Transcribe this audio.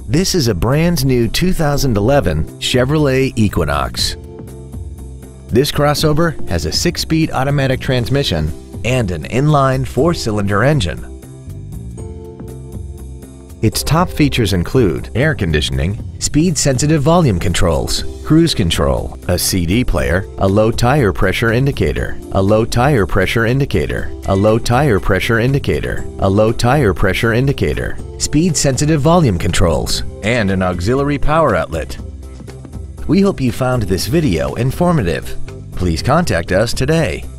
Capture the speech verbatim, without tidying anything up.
This is a brand new two thousand eleven Chevrolet Equinox. This crossover has a six-speed automatic transmission and an inline four-cylinder engine. Its top features include air conditioning, speed-sensitive volume controls, cruise control, a C D player, a low tire pressure indicator, a low tire pressure indicator, a low tire pressure indicator, a low tire pressure indicator, speed-sensitive volume controls, and an auxiliary power outlet. We hope you found this video informative. Please contact us today.